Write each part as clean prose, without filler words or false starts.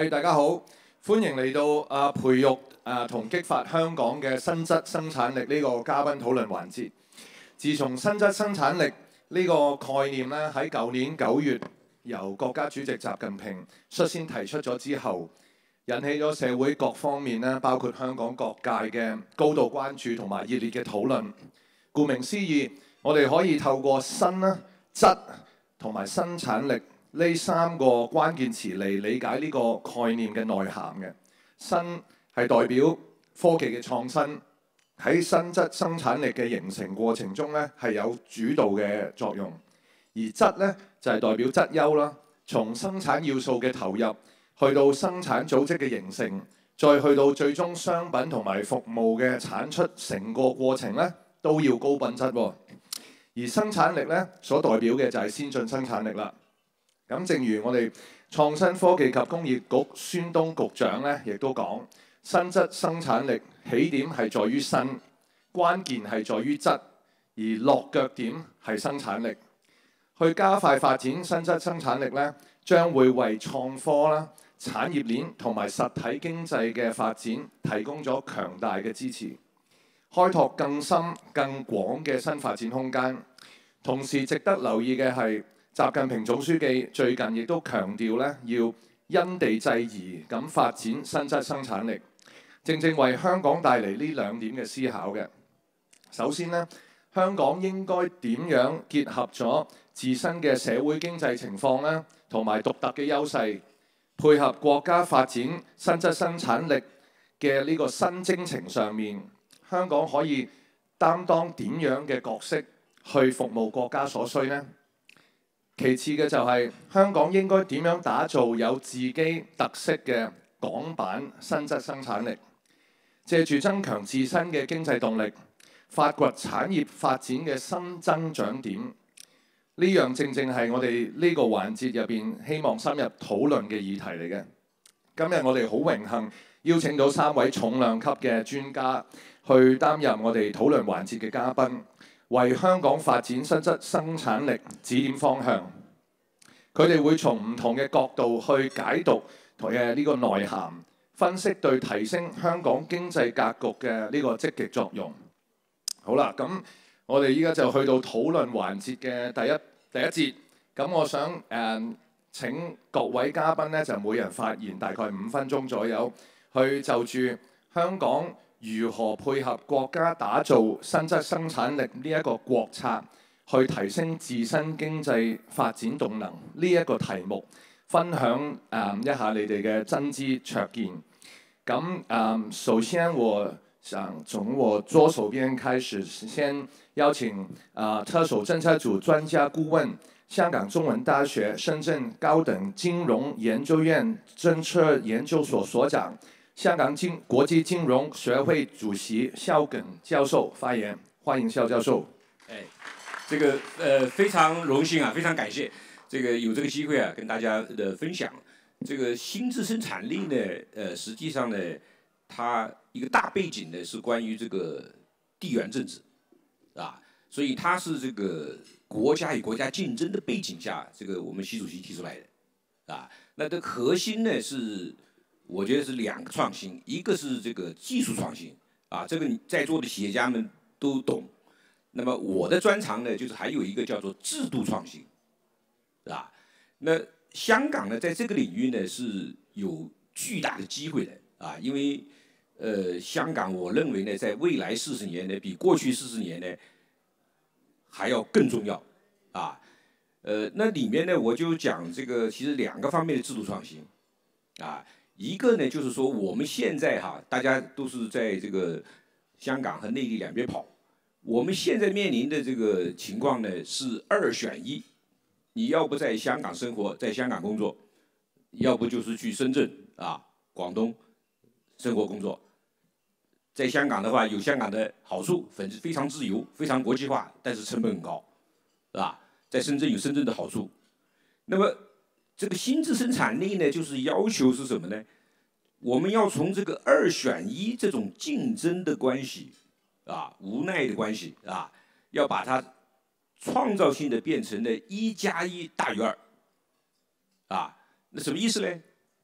大家好，歡迎嚟到培育同激發香港嘅新質生產力呢個嘉賓討論環節。自從新質生產力呢個概念咧喺舊年9月由國家主席習近平率先提出咗之後，引起咗社會各方面咧，包括香港各界嘅高度關注同埋熱烈嘅討論。顧名思義，我哋可以透過新啦、質同埋生產力呢3個關鍵詞嚟理解呢個概念嘅內涵嘅。新係代表科技嘅創新，喺新質生產力嘅形成過程中咧係有主導嘅作用。而質咧就係代表質優啦，從生產要素嘅投入，去到生產組織嘅形成，再去到最終商品同埋服務嘅產出，成個過程咧都要高品質喎。而生產力咧所代表嘅就係先進生產力啦。咁正如我哋創新科技及工業局孫東局長咧，亦都講，新質生產力起點係在於新，關鍵係在於質，而落腳點係生產力。去加快發展新質生產力咧，將會為創科啦、產業鏈同埋實體經濟嘅發展提供咗強大嘅支持，開拓更深更廣嘅新發展空間。同時值得留意嘅係，習近平總書記最近亦都強調咧，要因地制宜咁發展新質生產力，正正為香港帶嚟呢2點嘅思考嘅。首先呢，香港應該點樣結合咗自身嘅社會經濟情況咧，同埋獨特嘅優勢，配合國家發展新質生產力嘅呢個新征程上面，香港可以擔當點樣嘅角色去服務國家所需呢？其次嘅就係香港應該點樣打造有自己特色嘅港版新質生產力，借住增強自身嘅經濟動力，發掘產業發展嘅新增長點。呢樣正正係我哋呢個環節入邊希望深入討論嘅議題嚟嘅。今日我哋好榮幸邀請到3位重量級嘅專家去擔任我哋討論環節嘅嘉賓，為香港發展新質生產力指點方向。佢哋會從唔同嘅角度去解讀嘅呢個內涵，分析對提升香港經濟格局嘅呢個積極作用。好啦，咁我哋依家就去到討論環節嘅第一節。咁我想請各位嘉賓咧就每人發言大概5分鐘左右，去就住香港如何配合國家打造新質生產力呢一個國策，去提升自身經濟發展動能呢一個題目，分享一下你哋嘅真知灼見。咁首先我想從我左手邊開始，先邀請特首政策組專家顧問、香港中文大學深圳高等金融研究院政策研究所所長、香港國際金融學會主席蕭耿教授發言。歡迎蕭教授。 這個非常榮幸啊，非常感謝這個有這個機會啊，跟大家的分享。這個新質生產力呢，實際上呢，它一個大背景呢是關於這個地緣政治，啊，所以它是這個國家與國家競爭的背景下，這個我們習主席提出來的，啊，那這個核心呢是，我覺得是2個創新，一個是這個技術創新，啊，這個在座的企業家們都懂。那麼我的專長呢，就是還有一個叫做制度創新，是吧？那香港呢，在這個領域呢是有巨大的機會的啊，因為香港我認為呢，在未來40年呢，比過去40年呢還要更重要啊。那裡面呢，我就講這個其實2個方面的制度創新啊，一個呢就是說我們現在哈，大家都是在這個香港和內地兩邊跑。我們現在面臨的這個情況呢，是2選1，你要不在香港生活，在香港工作，要不就是去深圳啊、廣東生活工作。在香港的話，有香港的好處，非常自由，非常國際化，但是成本很高，是吧？在深圳有深圳的好處。那麼這個新質生產力呢，就是要求是什麼呢？我們要從這個2選1這種競爭的關係。啊，無奈的關係啊，要把它創造性的變成了1+1大於2，啊，那什麼意思呢？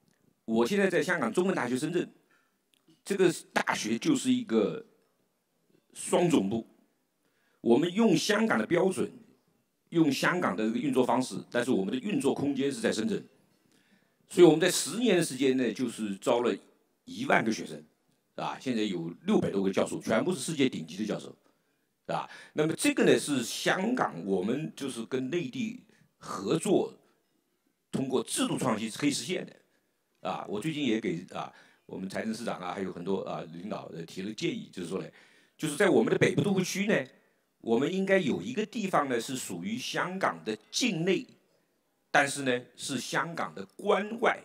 我现在在香港中文大学深圳，这个大学就是一个双总部，我们用香港的标准，用香港的这个运作方式，但是我们的运作空间是在深圳，所以我们在10年的时间呢，就是招了1万个学生，啊，现在有600多个教授，全部是世界顶级的教授，啊，那么这个呢是香港我们就是跟内地合作，通过制度创新是可以实现的，啊，我最近也给我们财政司长还有很多领导提了建议，就是说呢，就是在我们的北部都会区呢，我们应该有一个地方呢是属于香港的境内，但是呢是香港的关外，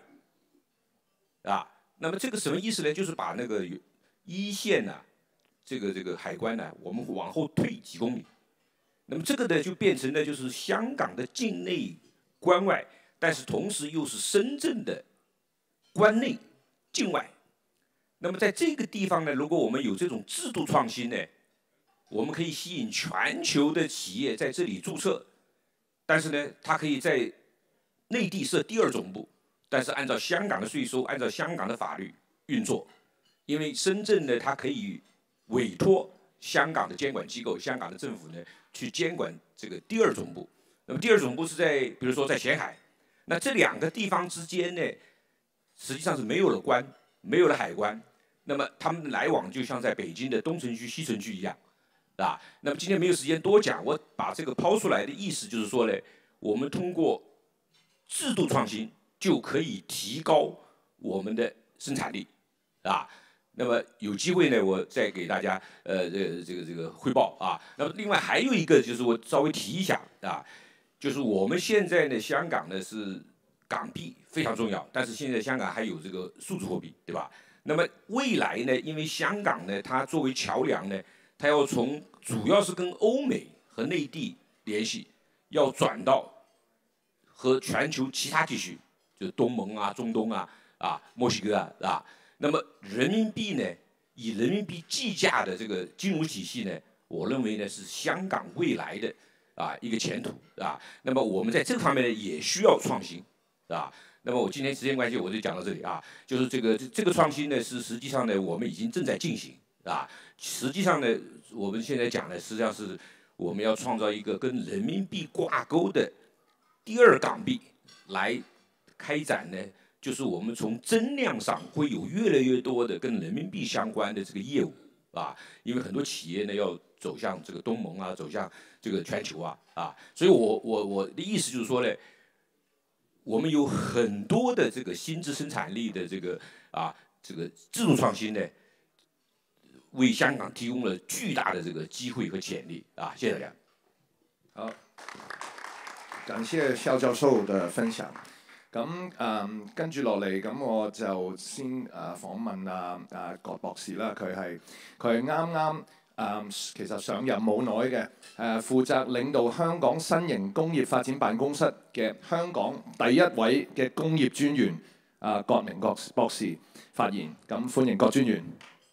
那么这个什么意思呢？就是把那个一线这个海关我们往后退几公里，那么这个呢就变成了就是香港的境内关外，但是同时又是深圳的关内境外。那么在这个地方呢，如果我们有这种制度创新呢，我们可以吸引全球的企业在这里注册，但是呢，它可以在内地设第2总部，但是按照香港的税收，按照香港的法律运作。因为深圳呢，它可以委托香港的监管机构、香港的政府呢去监管这个第2总部。那么第2总部是在，比如说在前海，那这2个地方之间呢，实际上是没有了关，没有了海关，那么他们的来往就像在北京的东城区、西城区一样，那么今天没有时间多讲，我把这个抛出来的意思就是说呢，我们通过制度创新就可以提高我们的生产力，那么有机会呢，我再给大家这个汇报那么另外还有一个就是我稍微提一下就是我们现在呢，香港呢是港币非常重要，但是现在香港还有这个数字货币，对吧？那么未来呢，因为香港呢，它作为桥梁呢，它要从主要是跟欧美和内地联系，要转到和全球其他地区，就是东盟中东墨西哥那么人民币呢，以人民币计价的这个金融体系呢，我认为呢是香港未来的一个前途那么我们在这个方面呢也需要创新那么我今天时间关系我就讲到这里就是这个创新呢是实际上呢我们已经正在进行实际上呢我们现在讲的实际上是我们要创造一个跟人民币挂钩的第2港币来开展呢。就是我们从增量上会有越来越多的跟人民币相关的这个业务因为很多企业呢要走向这个东盟走向这个全球所以我的意思就是说呢，我们有很多的这个新质生产力的这个制度创新呢，为香港提供了巨大的这个机会和潜力谢谢大家。 好，感謝肖教授嘅分享。咁跟住落嚟，咁我就先訪問郭博士啦。佢係啱啱其實上任冇耐嘅，負責領導香港新型工業發展辦公室嘅香港第1位嘅工業專員郭明國博士發言。咁歡迎郭專員。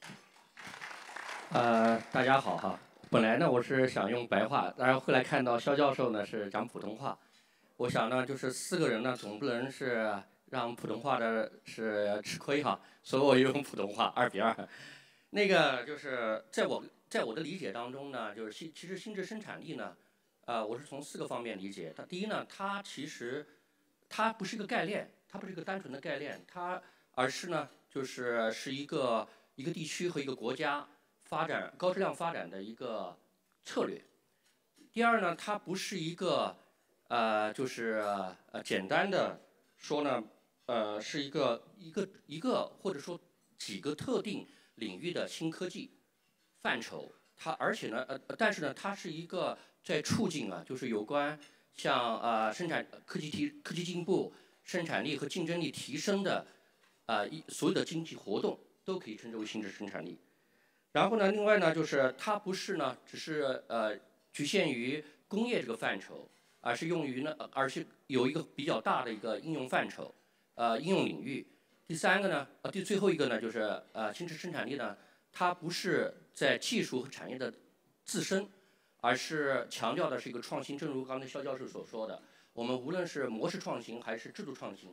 大家好哈。本来呢我是想用白话，但是后来看到肖教授呢是讲普通话。我想呢，就是4个人呢，总不能是让普通话的是吃亏哈，所以我用普通话2比2。那个就是在我的理解当中呢，就是其实新质生产力呢，我是从4个方面理解。第一呢，它其实它不是一个概念，它不是一个单纯的概念，而是呢是一个地区和一个国家高质量发展的一个策略。第二呢，它不是一个就是简单的说呢，是一个或者说几个特定领域的新科技范畴。而且呢，但是呢，它是一个在促进就是有关像生产科技进步、生产力和竞争力提升的所有的经济活动都可以称之为新质生产力。然后呢，另外呢，就是它不是呢只是局限于工业这个范畴。而是有一个比较大的一个应用范畴，应用领域。第3个呢，最后一个呢，就是新质生产力呢，它不是在技术和产业的自身，而是强调的是一个创新。正如刚才肖教授所说的，我们无论是模式创新还是制度创新，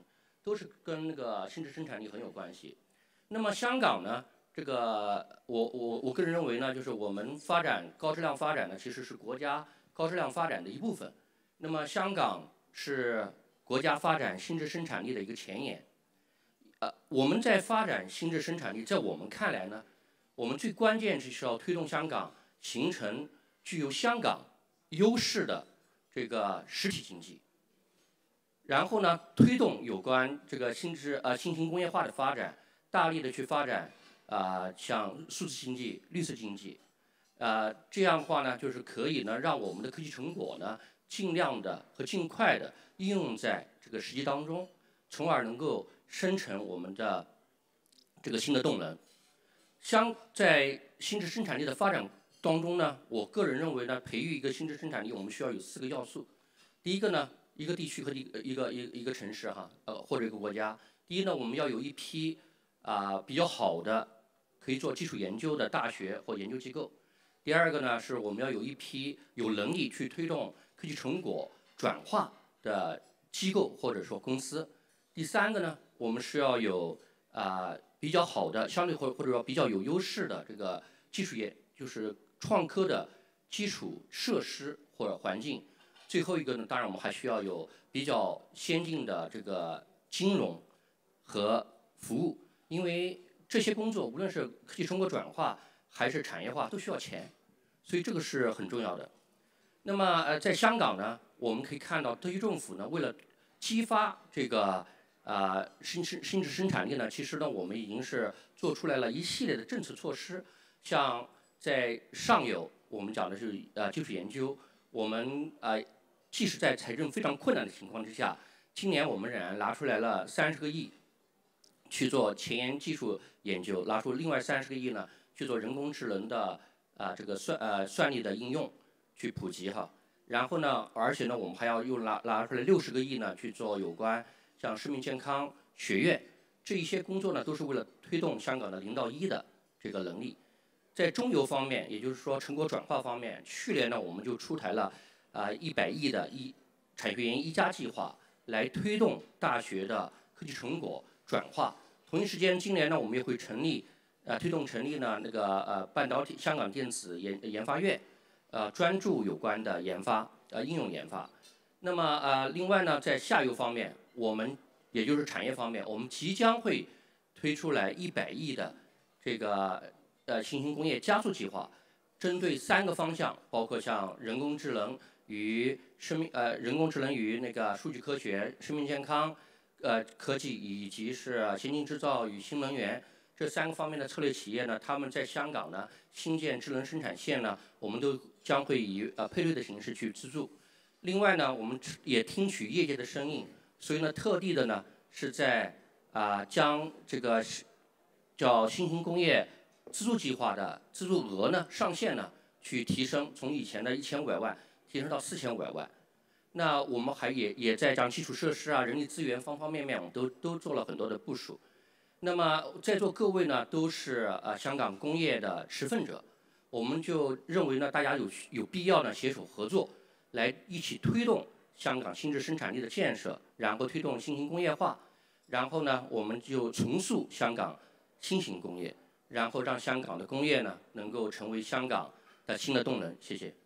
都是跟那个新质生产力很有关系。那么香港呢，这个我个人认为呢，就是我们发展高质量发展呢，其实是国家高质量发展的一部分。那么香港是国家发展新质生产力的一个前沿。我们在发展新质生产力，在我们看来呢，我们最关键是需要推动香港形成具有香港优势的这个实体经济，然后呢，推动有关这个新型工业化的发展，大力的去发展像数字经济、绿色经济，这样的话呢，就是可以呢让我们的科技成果呢尽量的和尽快的应用在这个实际当中，从而能够生成我们的这个新的动能。在新质生产力的发展当中呢，我个人认为呢，培育一个新质生产力，我们需要有4个要素。第一个呢，一个地区和一个城市或者一个国家。第一呢，我们要有一批比较好的可以做基础研究的大学或研究机构。第二个呢，是我们要有一批有能力去推动科技成果转化的机构或者说公司。第三个呢，我们是要有比较好的相对或者说比较有优势的这个技术业，就是创科的基础设施或者环境。最后一个呢，当然我们还需要有比较先进的这个金融和服务，因为这些工作无论是科技成果转化还是产业化都需要钱，所以这个是很重要的。那么在香港呢，我们可以看到特区政府呢，为了激发这个新质生产力呢，其实呢，我们已经是做出来了一系列的政策措施，像在上游我们讲的是基础研究，我们即使在财政非常困难的情况之下，今年我们仍然拿出来了30个亿去做前沿技术研究，拿出另外30个亿呢去做人工智能的这个算力的应用去普及然后呢，而且呢，我们还要又拿出来60个亿呢去做有关像生命健康学院这一些工作呢，都是为了推动香港的0到1的这个能力。在中游方面，也就是说成果转化方面，去年呢我们就出台了100亿的产学研1加计划，来推动大学的科技成果转化。同一时间，今年呢我们也会推动成立呢那个半导体香港电子研发院，专注有关的研发应用研发。那么另外呢，在下游方面，我们也就是产业方面，我们即将会推出来100亿的这个新型工业加速计划，针对3个方向，包括像人工智能与那个数据科学、生命健康科技以及是先进制造与新能源这3个方面的策略企业呢，他们在香港呢新建智能生产线呢，我们都将会以配对的形式去资助。另外呢，我们也听取业界的声音，所以呢，特地的呢是在将这个叫新型工业资助计划的资助额呢上限呢去提升，从以前的1500万提升到4500万。那我们也在讲基础设施人力资源方方面面，我们都做了很多的部署。那么在座各位呢都是香港工业的持份者，我们就认为呢大家有必要呢携手合作，来一起推动香港新质生产力的建设，然后推动新型工业化，然后呢我们就重塑香港新型工业，然后让香港的工业呢能够成为香港的新的动能。谢谢。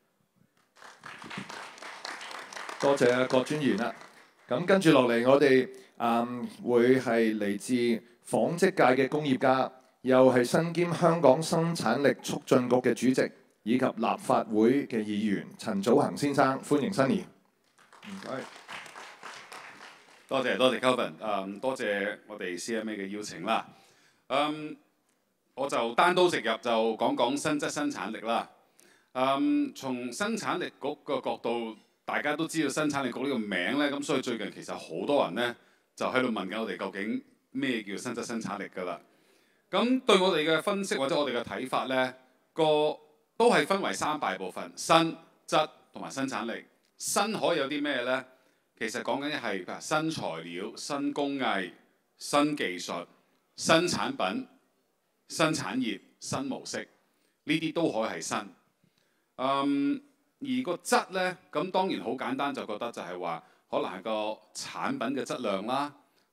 多謝郭專員啦。咁跟住落嚟，我哋會係嚟自紡織界嘅工業家，又係身兼香港生產力促進局嘅主席，以及立法會嘅議員陳祖恒先生，歡迎Sunny。唔該。 多謝 Kelvin， 多謝我哋 CMA 嘅邀請啦。我就單刀直入就講新質生產力啦。從生產力局嘅角度，大家都知道生產力局呢個名咧，咁所以最近其實好多人咧就喺度問緊我哋究竟咩叫新質生產力㗎啦。咁對我哋嘅分析或者我哋嘅睇法咧，都係分為3大部分：新、質同埋生產力。新可以有啲咩咧？其實講緊係新材料、新工藝、新技術、新產品、新產業、新模式，呢啲都可以係新。而個質呢，咁當然好簡單，就覺得就係話可能係個產品嘅質量啦、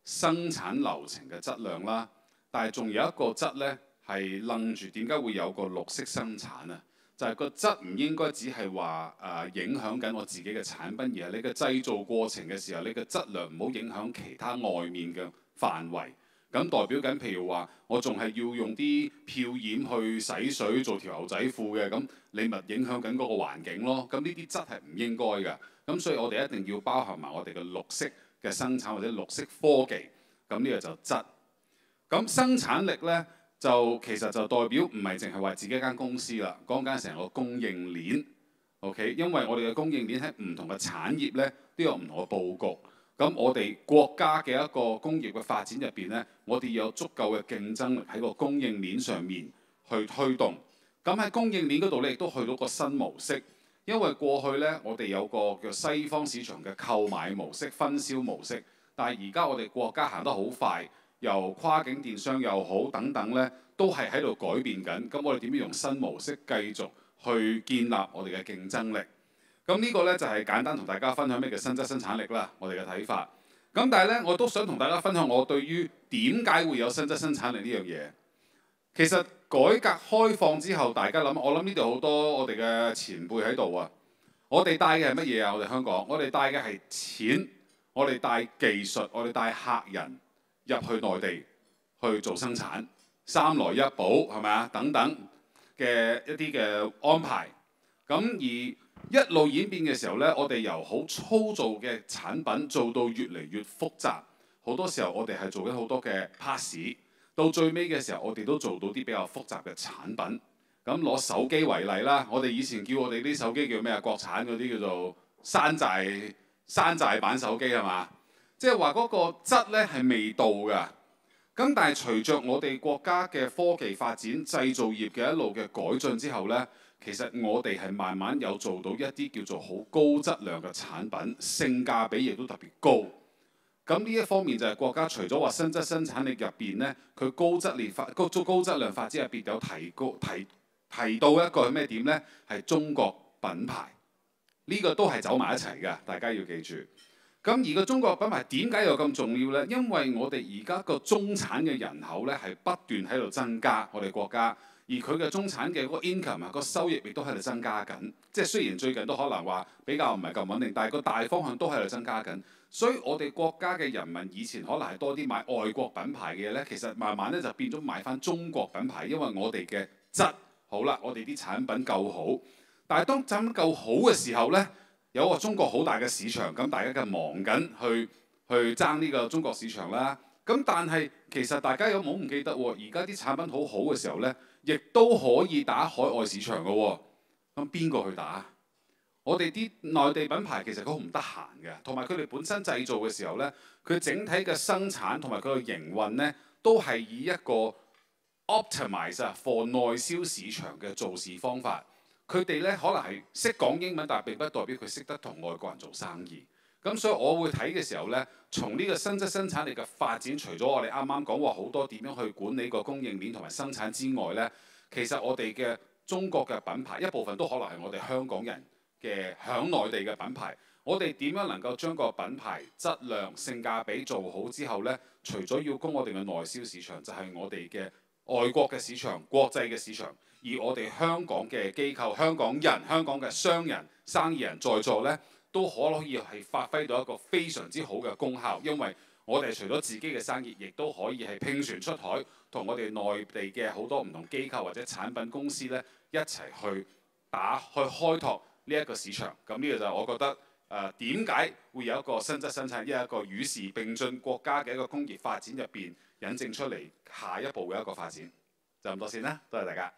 生產流程嘅質量啦，但係仲有一個質呢，係楞住點解會有個綠色生產啊？就係個質唔應該只係話影響緊我自己嘅產品，而係你嘅製造過程嘅時候，你嘅質量唔好影響其他外面嘅範圍。咁代表緊，譬如話我仲係要用啲漂染去洗水做條牛仔褲嘅，咁你咪影響緊嗰個環境咯。咁呢啲質係唔應該嘅。咁所以我哋一定要包含埋我哋嘅綠色嘅生產或者綠色科技。咁呢個就質。咁生產力呢，就其實就代表唔係淨係話自己一間公司啦，講緊成個供應鏈。OK， 因為我哋嘅供應鏈喺唔同嘅產業呢，都有唔同嘅佈局。咁我哋國家嘅一個工業嘅發展入邊呢，我哋要有足夠嘅競爭力喺個供應鏈上面去推動。咁喺供應鏈嗰度呢，亦都去到個新模式。因為過去呢，我哋有個叫西方市場嘅購買模式、分銷模式，但係而家我哋國家行得好快，由跨境電商又好等等呢，都係喺度改變緊。咁我哋點樣用新模式繼續去建立我哋嘅競爭力？咁呢個呢，就係簡單同大家分享咩叫新質生產力啦，我哋嘅睇法。咁但係呢，我都想同大家分享我對於點解會有新質生產力呢樣嘢。其實改革開放之後，大家諗，我諗呢度好多我哋嘅前輩喺度啊。我哋帶嘅係乜嘢啊？我哋香港，我哋帶嘅係錢，我哋帶技術，我哋帶客人入去內地去做生產，三來一補係咪啊？等等嘅一啲嘅安排。咁而一路演變嘅時候呢，我哋由好粗糙嘅產品做到越嚟越複雜。好多時候我哋係做緊好多嘅 pass， 到最尾嘅時候我哋都做到啲比較複雜嘅產品。咁攞手機為例啦，我哋以前叫我哋啲手機叫咩啊？國產嗰啲叫做山寨版手機係嘛？即係話嗰個質呢係未到㗎。咁但係隨着我哋國家嘅科技發展、製造業嘅一路嘅改進之後呢，其實我哋係慢慢有做到一啲叫做好高質量嘅產品，性價比亦都特別高。咁呢一方面就係國家除咗話新質生產力入邊呢，佢高質量發展入邊有提到一個咩點呢？係中國品牌。呢個都係走埋一齊㗎，大家要記住。咁而個中國品牌點解又咁重要呢？因為我哋而家個中產嘅人口呢係不斷喺度增加，我哋國家。而佢嘅中產嘅嗰個 income 啊，個收益亦都喺度增加緊。即係雖然最近都可能話比較唔係咁穩定，但係個大方向都喺度增加緊。所以我哋國家嘅人民以前可能係多啲買外國品牌嘅嘢呢，其實慢慢咧就變咗買翻中國品牌，因為我哋嘅質好啦，我哋啲產品夠好。但係當產品夠好嘅時候呢，有個中國好大嘅市場，咁大家就忙緊去爭呢個中國市場啦。咁但係其實大家有冇唔記得喎？而家啲產品好好嘅時候呢，亦都可以打海外市場嘅喎。咁邊個去打？我哋啲內地品牌其實佢好唔得閒嘅，同埋佢哋本身製造嘅時候呢，佢整體嘅生產同埋佢嘅營運呢，都係以一個 optimize for 內銷市場嘅做事方法。佢哋呢可能係識講英文，但係並不代表佢識得同外國人做生意。咁所以我會睇嘅時候呢，從呢個新質生產力嘅發展，除咗我哋啱啱講話好多點樣去管理個供應鏈同埋生產之外呢，其實我哋嘅中國嘅品牌一部分都可能係我哋香港人嘅響內地嘅品牌。我哋點樣能夠將個品牌質量、性價比做好之後呢？除咗要供我哋嘅內銷市場，就係我哋嘅外國嘅市場、國際嘅市場。而我哋香港嘅機構、香港人、香港嘅商人、生意人在座呢，都可以係發揮到一個非常之好嘅功效，因為我哋除咗自己嘅生意，亦都可以係拼船出海，同我哋內地嘅好多唔同機構或者產品公司呢，一齊去開拓呢一個市場。咁呢個就係我覺得點解會有一個新質生產，一個與時並進國家嘅一個工業發展入邊引證出嚟下一步嘅一個發展。就咁多先啦，多謝大家。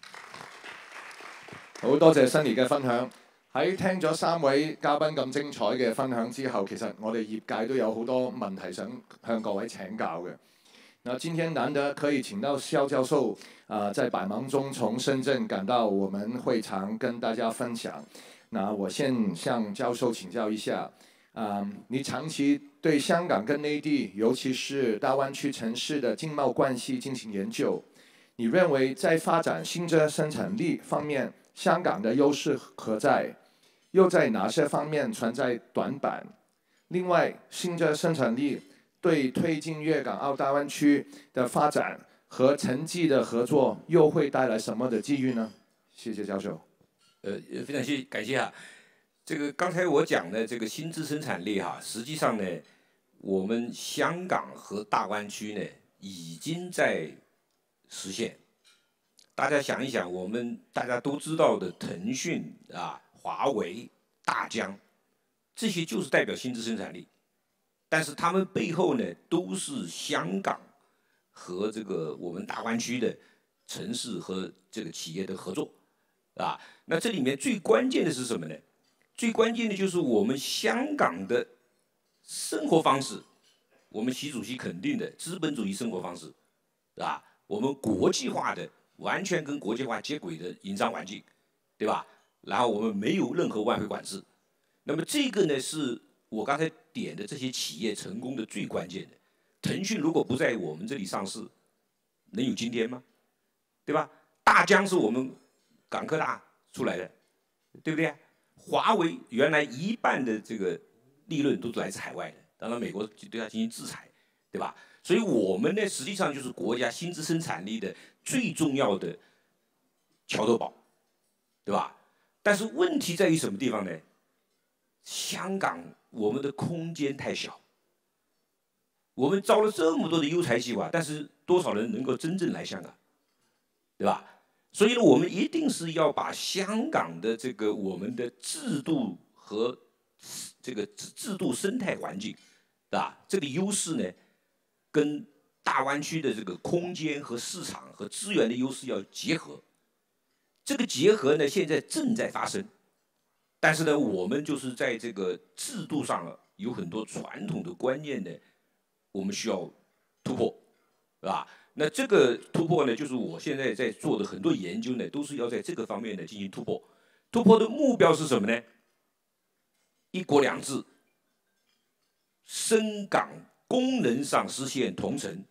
好多謝Sunny嘅分享。喺聽咗3位嘉賓咁精彩嘅分享之後，其實我哋業界都有好多問題想向各位請教嘅。那今天難得可以請到蕭教授，在百忙中從深圳趕到我們會場跟大家分享。那我先向教授請教一下，你長期對香港跟內地，尤其是大灣區城市的經貿關係進行研究，你認為在發展新質生產力方面，香港的優勢何在？又在哪些方面存在短板？另外，新質生產力对推进粤港澳大湾区的发展和城际的合作又会带来什么的机遇呢？谢谢教授。 非常感谢啊。这个刚才我讲的这个新质生产力哈，实际上呢，我们香港和大湾区呢已经在实现。大家想一想，我们大家都知道的腾讯啊、华为、大疆，这些就是代表新质生产力。但是他们背后呢，都是香港和这个我们大湾区的城市和这个企业的合作，啊，那这里面最关键的是什么呢？最关键的就是我们香港的生活方式，我们习主席肯定的资本主义生活方式，啊，我们国际化的完全跟国际化接轨的营商环境，对吧？然后我们没有任何外汇管制，那么这个呢是我刚才点的这些企业成功的最关键的。腾讯如果不在我们这里上市，能有今天吗？对吧？大疆是我们港科大出来的，对不对？华为原来一半的这个利润都来自海外的，当然美国就对它进行制裁，对吧？所以我们呢，实际上就是国家新质生产力的最重要的桥头堡，对吧？但是问题在于什么地方呢？香港我们的空间太小，我们招了这么多的优才计划，但是多少人能够真正来香港，对吧？所以呢，我们一定是要把香港的这个我们的制度和这个制度生态环境，对吧？这个优势呢，跟大湾区的这个空间和市场和资源的优势要结合。这个结合呢，现在正在发生，但是呢，我们就是在这个制度上有很多传统的观念呢，我们需要突破，是吧？那这个突破呢，就是我现在在做的很多研究呢，都是要在这个方面呢进行突破。突破的目标是什么呢？一国两制，深港功能上实现同城，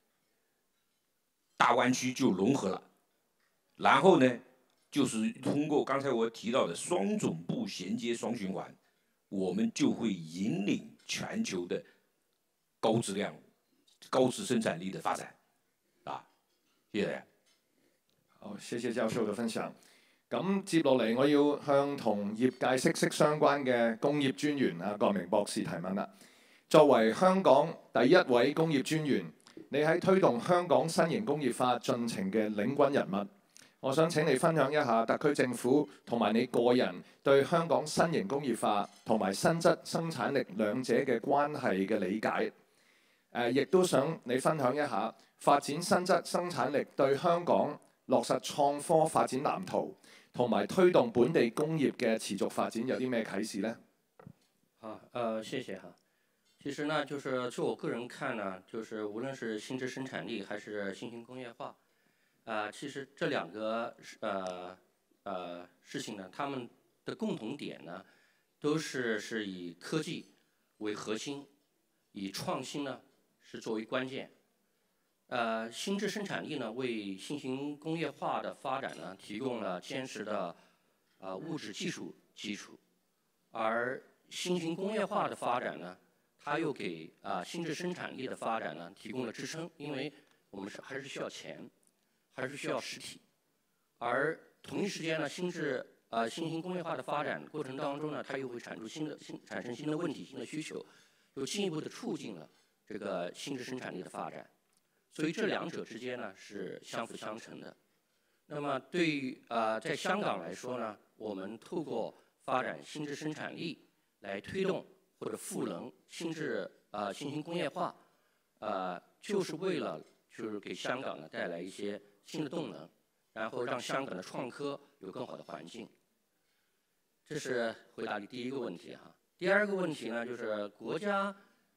大湾区就融合了。然后呢，就是通过刚才我提到的双总部衔接双循环，我们就会引领全球的高质量、高质生产力的发展。謝謝。 好，謝謝教授嘅分享。咁接落嚟，我要向同業界息息相關嘅工業專員郭明博士提問啦。作為香港第一位工業專員，你喺推動香港新型工業化進程嘅領軍人物，我想請你分享一下特區政府同埋你個人對香港新型工業化同埋新質生產力兩者嘅關係嘅理解。亦都想你分享一下發展新質生產力對香港落實創科發展藍圖同埋推動本地工業嘅持續發展有啲咩啟示呢？ 好，謝謝哈。其實呢，就是就我個人看呢，就是無論是新質生產力還是新型工業化，其實這兩個事情呢，他們的共同點呢，都是以科技為核心，以創新呢是作為關鍵。新質生產力呢，為新型工業化的發展呢，提供了堅實的物質技術基礎，而新型工業化的發展呢，它又給新質生產力的發展呢提供了支撐，因為我們還是需要錢，還是需要實體，而同一時間呢，新型工業化的發展過程當中呢，它又會產生新的問題、新的需求，又進一步的促進了這個新質生產力的發展。所以這兩者之間呢是相輔相成的。那麼對於在香港來說呢，我們透過發展新質生產力來推動或者賦能新型工業化，就是為了就是給香港呢帶來一些新的動能，然後讓香港的創科有更好的環境。這是回答你第一個問題哈。第二個問題呢，就是國家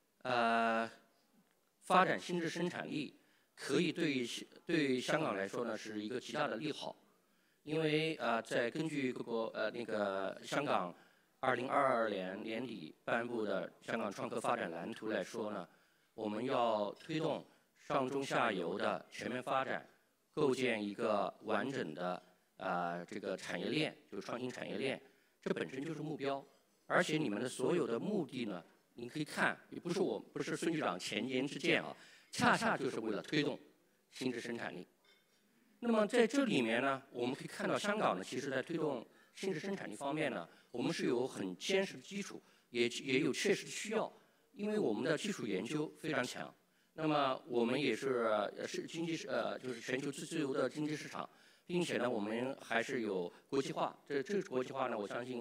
發展新質生產力。可以對香港來說呢，是一個極大的利好，因為在根據那個香港2022年年底頒布的香港創科發展藍圖來說呢，我們要推動上中下游的全面發展，構建一個完整的這個產業鏈，就是創新產業鏈，這本身就是目標，而且你們的所有的目的呢， 你可以看，也不是孙局长前言之鉴啊，恰恰就是为了推动新质生产力。那么在这里面呢，我们可以看到香港呢，其实在推动新质生产力方面呢，我们是有很坚实的基础，也有确实的需要，因为我们的基础研究非常强。那么我们也是就是全球最自由的经济市场，并且呢，我们还是有国际化。这个国际化呢，我相信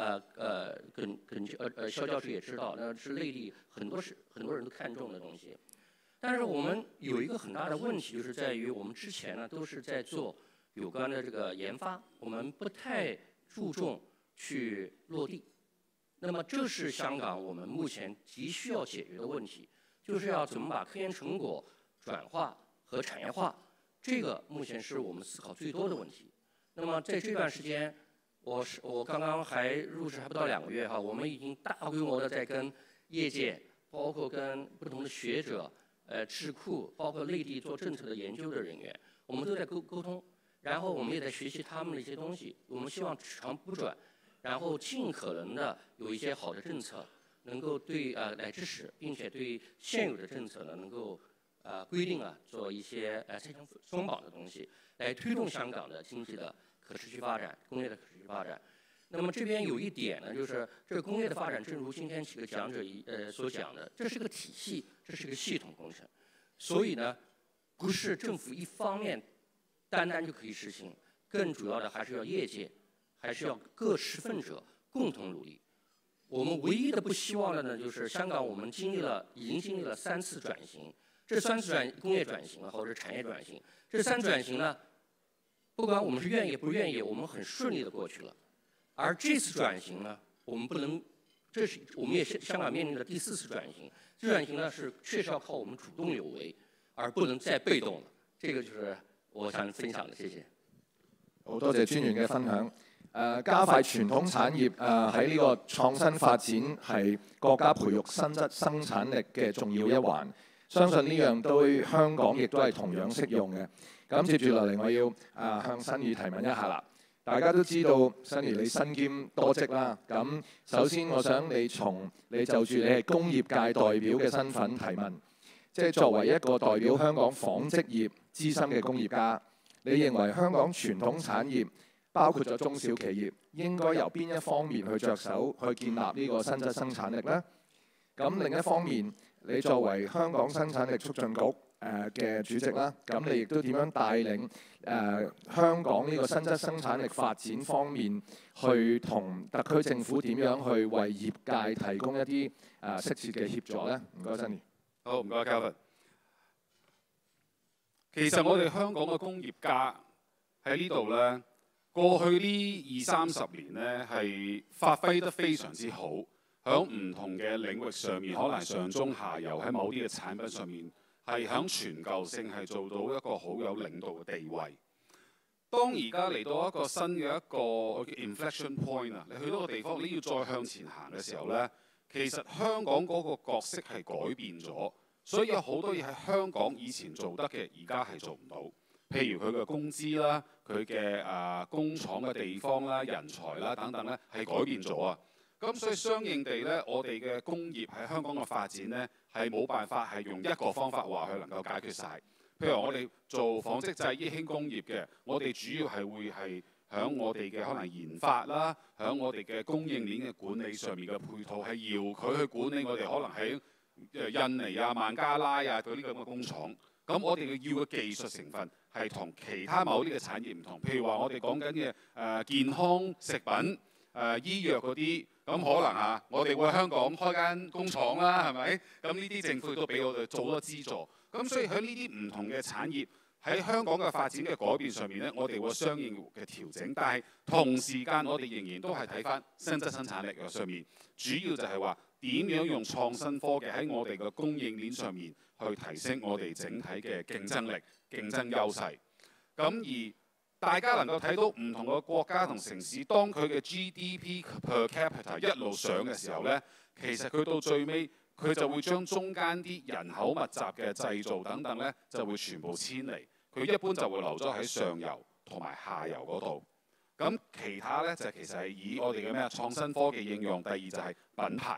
肖教授也知道，那是内地很多人都看重的东西。但是我们有一个很大的问题，就是在于我们之前呢都是在做有关的这个研发，我们不太注重去落地。那么这是香港我们目前急需要解决的问题，就是要怎么把科研成果转化和产业化，这个目前是我们思考最多的问题。那么在这段时间，我刚刚入职还不到2个月哈，我们已经大规模的在跟业界，包括跟不同的学者、智库，包括内地做政策的研究的人员，我们都在沟通，然后我们也在学习他们的一些东西。我们希望取长补短，然后尽可能的有一些好的政策，能够来支持，并且对现有的政策呢能够规定做一些拆墙松绑的东西，来推动香港的经济的可持续发展、工业的可持续发展。那么这边有一点呢，就是这个工业的发展，正如今天几个讲者所讲的，这是个体系，这是个系统工程，所以呢，不是政府一方面单就可以实行，更主要的还是要业界，还是要各持份者共同努力。我们唯一的不希望的呢，就是香港我们已经经历了3次转型，这3次工业转型或者产业转型，这3转型呢，不管我们是愿意不愿意，我们很顺利的过去了。而这次转型呢，我们不能，我们也香港面临的第4次转型。这转型呢是确实要靠我们主动有为，而不能再被動了。這個就是我想分享的，謝謝。 好多謝專員嘅分享。加快傳統產業喺呢個創新發展係國家培育新質生產力嘅重要一環。相信呢樣對香港亦都係同樣適用嘅。咁接住落嚟，我要向新宇提問一下啦。大家都知道，新宇你身兼多職啦。咁首先，我想你就住你係工業界代表嘅身份提問，即係作為一個代表香港紡織業資深嘅工業家，你認為香港傳統產業包括咗中小企業，應該由邊一方面去着手去建立呢個新質生產力呢？咁另一方面，你作為香港生產力促進局嘅主席啦，咁你亦都點樣帶領香港呢個新質生產力發展方面，去同特區政府點樣去為業界提供一啲適切嘅協助呢？唔該，新年。 好，唔該 Calvin。其實我哋香港嘅工業家喺呢度呢，過去呢20-30年呢，係發揮得非常之好，喺唔同嘅領域上面，可能上中下游喺某啲嘅產品上面。係喺全球性係做到一個好有領導嘅地位。當而家嚟到一個新嘅一個 inflection point 啊，你去到個地方，你要再向前行嘅時候呢，其實香港嗰個角色係改變咗，所以有好多嘢喺香港以前做得嘅，而家係做唔到。譬如佢嘅工資啦，佢嘅工廠嘅地方啦、人才啦等等呢，係改變咗啊。咁所以相應地呢，我哋嘅工業喺香港嘅發展呢，係冇辦法係用一個方法話佢能夠解決晒。譬如我哋做紡織製衣輕工業嘅，我哋主要係會係響我哋嘅可能研發啦，響我哋嘅供應鏈嘅管理上面嘅配套，係要佢去管理我哋可能喺印尼啊、孟加拉啊嗰啲咁嘅工廠。咁我哋要嘅技術成分係同其他某啲嘅產業唔同。譬如話我哋講緊嘅健康食品、醫藥嗰啲。咁可能我哋會喺香港開間工廠啦，係咪？咁呢啲政府都俾我哋做咗資助。咁所以喺呢啲唔同嘅產業喺香港嘅發展嘅改變上面呢，我哋會相應嘅調整。但係同時間我哋仍然都係睇翻新質生產力嘅上面，主要就係話點樣用創新科技喺我哋嘅供應鏈上面去提升我哋整體嘅競爭力、競爭優勢。咁而大家能夠睇到唔同嘅國家同城市，當佢嘅 GDP per capita 一路上嘅時候呢，其實佢到最尾佢就會將中間啲人口密集嘅製造等等呢，就會全部遷離。佢一般就會留咗喺上游同埋下游嗰度。咁其他呢，就其實係以我哋嘅創新科技應用。第二就係品牌。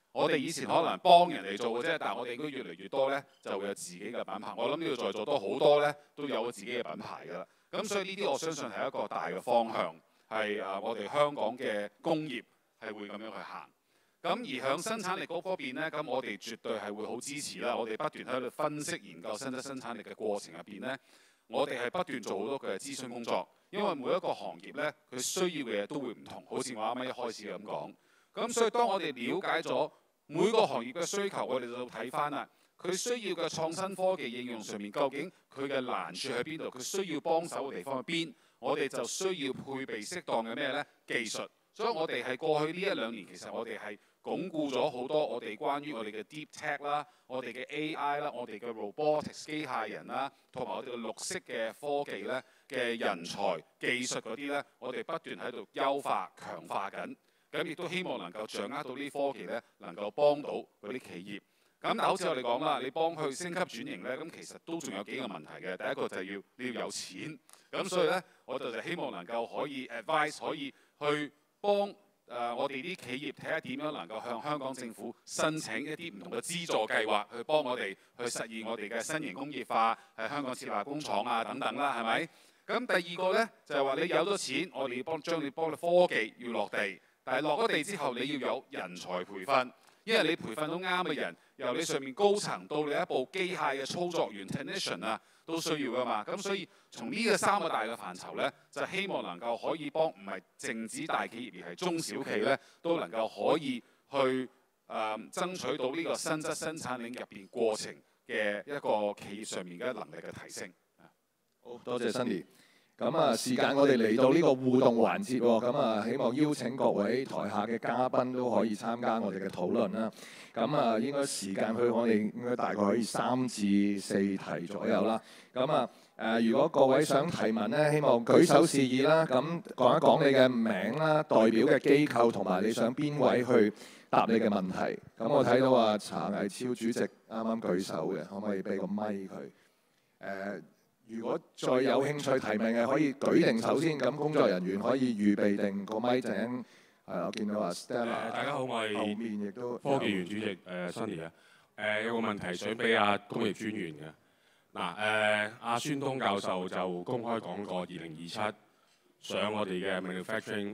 我哋以前可能幫人哋做嘅啫，但係我哋應該越嚟越多咧，就會有自己嘅品牌。我諗呢度在座都好多咧，都有自己嘅品牌㗎啦。咁所以呢啲我相信係一個大嘅方向，係我哋香港嘅工業係會咁樣去行。咁而響生產力嗰方面咧，咁我哋絕對係會好支持啦。我哋不斷喺度分析研究新質生產力嘅過程入邊咧，我哋係不斷做好多嘅諮詢工作，因為每一個行業咧，佢需要嘅嘢都會唔同。好似我啱啱一開始咁講。咁所以當我哋了解咗每個行業嘅需求，我哋就睇翻啦，佢需要嘅創新科技應用上面，究竟佢嘅難處喺邊度？佢需要幫手嘅地方喺邊？我哋就需要配備適當嘅咩呢？技術。所以我哋係過去呢一兩年，其實我哋係鞏固咗好多我哋關於我哋嘅 deep tech 啦，我哋嘅 AI 啦，我哋嘅 robotics 機械人啦，同埋我哋嘅綠色嘅科技咧嘅人才技術嗰啲咧，我哋不斷喺度優化強化緊。咁亦都希望能夠掌握到呢啲科技咧，能夠幫到嗰啲企業。咁但係好似我哋講啦，你幫佢升級轉型咧，咁其實都仲有幾個問題嘅。第一個就係你要有錢。咁所以咧，我就希望能夠可以 advise 可以去幫我哋啲企業睇下點樣能夠向香港政府申請一啲唔同嘅資助計劃，去幫我哋去實現我哋嘅新型工業化，喺香港設立工廠啊等等啦，係咪？咁第二個咧就係話你有咗錢，我哋要幫你科技要落地。但係落咗地之後，你要有人才培訓，因為你培訓到啱嘅人，由你上面高層到你一部機械嘅操作員 technician 啊，都需要噶嘛。咁所以從呢個三個大嘅範疇咧，就希望能夠可以幫唔係淨止大企業，而係中小企咧，都能夠可以去爭取到呢個新質生產領域入邊過程嘅一個企業上面嘅能力嘅提升。 好多謝 Sunny。咁時間我哋嚟到呢個互動環節喎，咁希望邀請各位台下嘅嘉賓都可以參加我哋嘅討論啦。咁應該時間我哋應該大概可以3至4題左右啦。咁如果各位想提問咧，希望舉手示意啦。咁講一講你嘅名啦、代表嘅機構同埋你想邊位去答你嘅問題。咁我睇到查毅超主席啱啱舉手嘅，可唔可以俾個咪佢？如果再有興趣提問嘅，可以舉定手先，咁工作人員可以預備定個咪陣。我見到Stella， 大家好，我係後面亦都科技園主席Sunny 啊。有個問題想俾工業專員嘅。阿孫東教授就公開講過，2027上我哋嘅 manufacturing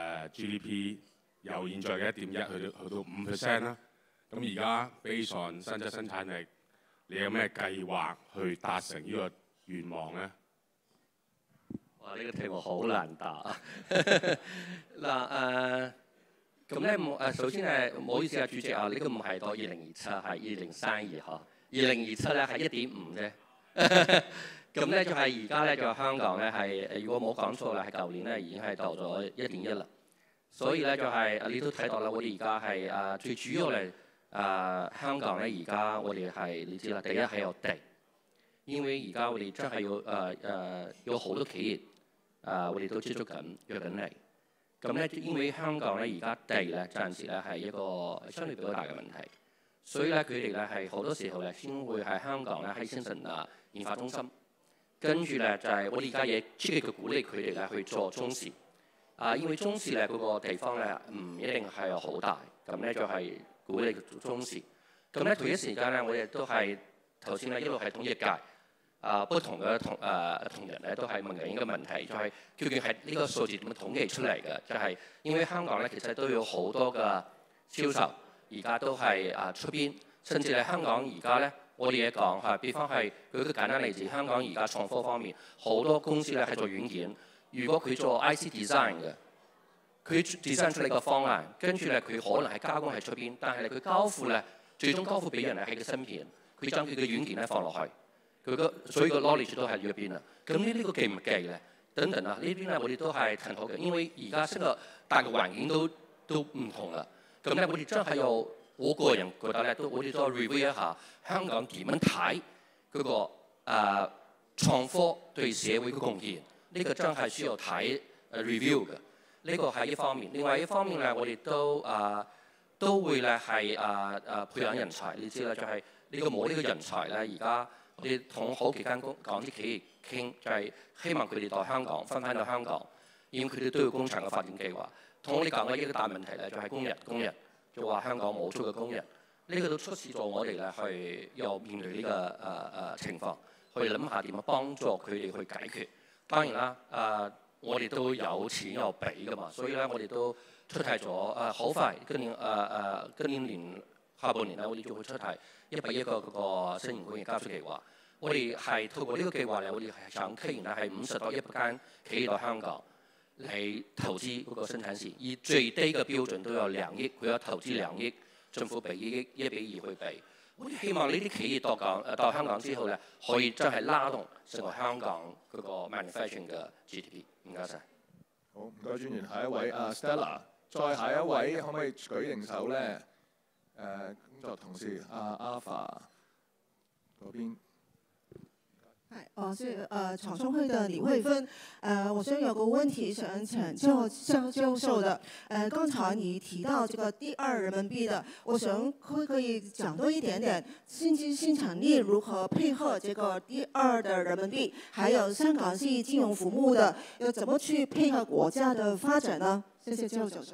GDP 由現在嘅1.1去到5% 啦。咁而家 based on 新質生產力，你有咩計劃去達成呢個願望咧？ 哇！呢個題目好難答啊！咁咧首先唔好意思主席啊，呢個唔係到2027，係2032呵。2027咧係1.5啫。咁咧就係而家咧就香港咧係，如果冇講錯啦，係舊年咧已經係到咗1.1啦。所以咧就係你都睇到啦，我哋而家係最主要嚟香港咧，而家我哋係你知啦，第一係有地。因為而家我哋真係有好多企業，我哋都接觸緊約緊嚟。咁咧，因為香港咧而家地咧暫時咧係一個相對比較大嘅問題，所以咧佢哋咧係好多時候咧先會喺香港咧喺深圳研發中心，跟住咧就係我哋而家亦積極嘅鼓勵佢哋咧去做中視。因為中視咧嗰個地方咧唔一定係好大，咁咧就係鼓勵做中視。咁咧同一時間咧，我哋都係頭先咧一路係統業界。不同嘅同仁咧都係問緊一個問題，就係究竟係呢個數字點樣統計出嚟嘅？就係因為香港咧其實都有好多嘅銷售，而家都係出邊，甚至係香港而家咧，我哋嘢講係，比方係舉個簡單例子，香港而家創科方面好多公司咧係做軟件，如果佢做 IC design 嘅，佢 design 出嚟個方案，跟住咧佢可能係加工喺出邊，但係咧佢交付咧最終交付俾人咧係個芯片，佢將佢嘅軟件咧放落去。所以個 knowledge 都係呢邊啦。咁呢個記唔記咧？等等啊，呢邊咧我哋都係探討嘅，因為而家成個大嘅環境都唔同啦。咁咧我哋真係有，我個人覺得咧，我哋都 review 一下香港點樣睇嗰個創科對社會嘅貢獻。呢個真係需要睇review 嘅。呢個係一方面。另外一方面咧，我哋都會咧係培養人才。你知啦，就係呢個冇呢個人才咧，而家。我哋同好幾間港資企業傾，就係希望佢哋到香港翻到香港，因為佢哋都要工廠嘅發展計劃。同我哋講嘅一個大問題咧，就係工人， 就話香港冇足嘅工人，呢個都促使咗我哋咧去又面對呢個情況，去諗下點樣幫助佢哋去解決。當然啦，我哋都有錢有俾噶嘛，所以咧我哋都出題咗好快，今年下半年咧，我哋就會出題100億個嗰個新型工業加速計劃。我哋係透過呢個計劃咧，我哋係想吸引係50到100間企業到香港嚟投資嗰個生產線，而最低嘅標準都有2億，佢有投資2億，政府俾1比2去俾。我哋希望呢啲企業到香港之後咧，可以真係拉動成個香港嗰個 manufacturing 嘅 GDP。唔該晒。 好，唔該專員。下一位Stella， 再下一位可唔可以舉定手咧？工作同事Alpha 嗰邊。 我是草创会的李慧芬，我先有个问题想请教肖教授的，刚才你提到这个第2人民币的，我想可以讲多一点点经济生产力如何配合这个第2的人民币，还有香港是金融服务的，要怎么去配合国家的发展呢？谢谢教授。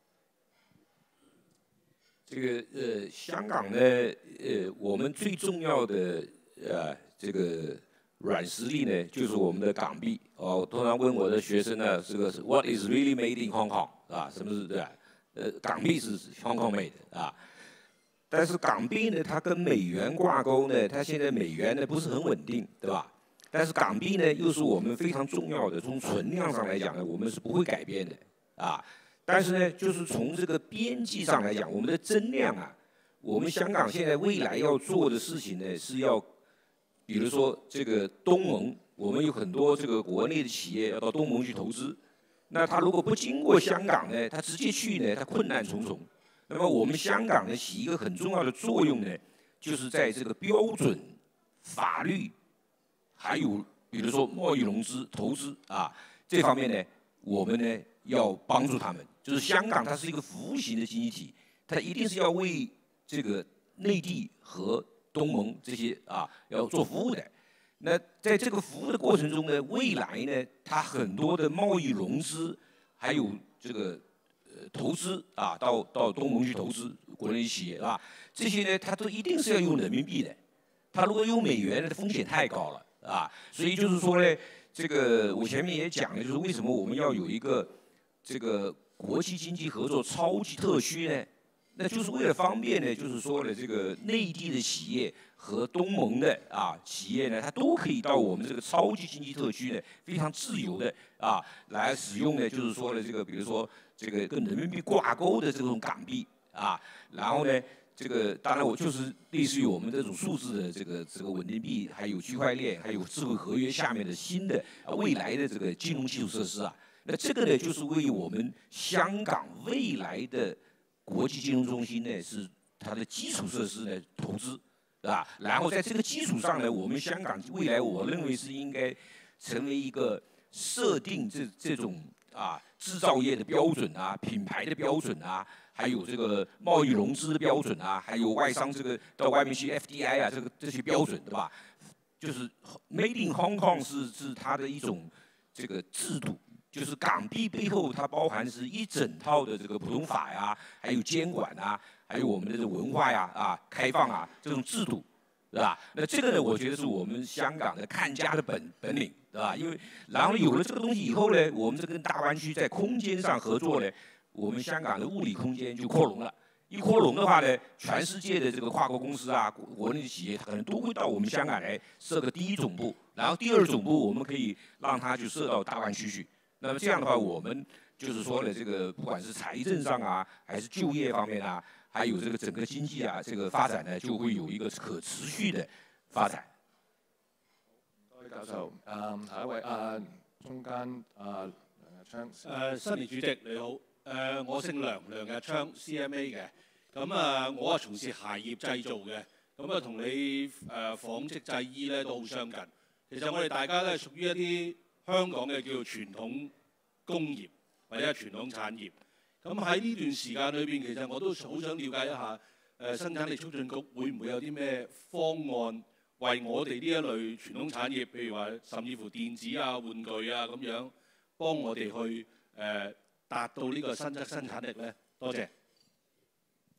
这个香港呢，我们最重要的这个软实力呢，就是我们的港币。我通常问我的学生呢，这个是 What is really made in Hong Kong 啊？什么是对吧？港币是 Hong Kong made 啊。但是港币呢，它跟美元挂钩呢，它现在美元呢不是很稳定，对吧？但是港币呢，又是我们非常重要的，从存量上来讲呢，我们是不会改变的啊。但是呢，就是从这个边际上来讲，我们的增量啊，我们香港现在未来要做的事情呢，是要，比如说这个东盟，我们有很多这个国内的企业要到东盟去投资，那他如果不经过香港呢，他直接去呢，他困难重重。那么我们香港呢，起一个很重要的作用呢，就是在这个标准、法律，还有比如说贸易融资、投资啊这方面呢，我们呢要帮助他们。就是香港它是一个服务型的经济体，它一定是要为这个内地和东盟这些要做服务的。那在这个服务的过程中呢，未来呢，它很多的贸易融资，还有这个投资到东盟去投资国内企业这些呢，它都一定是要用人民币的。它如果用美元呢，风险太高了所以就是说呢，这个我前面也讲了，就是为什么我们要有一个这个国际经济合作超级特区呢？那就是为了方便呢，就是说呢，这个内地的企业和东盟的企业呢，它都可以到我们这个超级经济特区呢，非常自由的来使用呢，就是说呢，这个比如说这个跟人民币挂钩的这种港币然后呢，这个当然我就是类似于我们这种数字的这个稳定币，还有区块链，还有智慧合约下面的新的未来的这个金融基础设施那这个呢，就是为我们香港未来的国际金融中心呢，是它的基础设施呢投资，然后在这个基础上呢，我们香港未来我认为是应该成为一个设定这种制造业的标准品牌的标准还有这个贸易融资的标准还有外商这个到外面去 FDI 这些标准，对吧？就是 Made in Hong Kong 是它的一种这个制度。就是港币背后，它包含是一整套的这个普通法还有监管还有我们的这个文化开放这种制度，对吧？那这个呢，我觉得是我们香港的看家的本领，对吧？因为然后有了这个东西以后呢，我们这跟大湾区在空间上合作呢，我们香港的物理空间就扩容了。一扩容的话呢，全世界的这个跨国公司国内的企业可能都会到我们香港来设个第1总部，然后第2总部我们可以让它就设到大湾区去。那么这样的话，我们就是说呢，这个不管是财政上还是就业方面还有这个整个经济这个发展呢，就会有一个可持续的发展。 多謝教授。下一位中間梁日昌。 新年主席你好，我姓梁日昌 CMA 嘅，咁我係從事鞋業製造嘅，咁同你紡織製衣咧都好相近。其實我哋大家咧屬於一啲香港嘅叫做傳統工業或者係傳統產業。咁喺呢段時間裏邊，其實我都好想了解一下生產力促進局會唔會有啲咩方案為我哋呢一類傳統產業，譬如話甚至乎電子玩具咁樣，幫我哋去達到呢個新質生產力咧？多謝。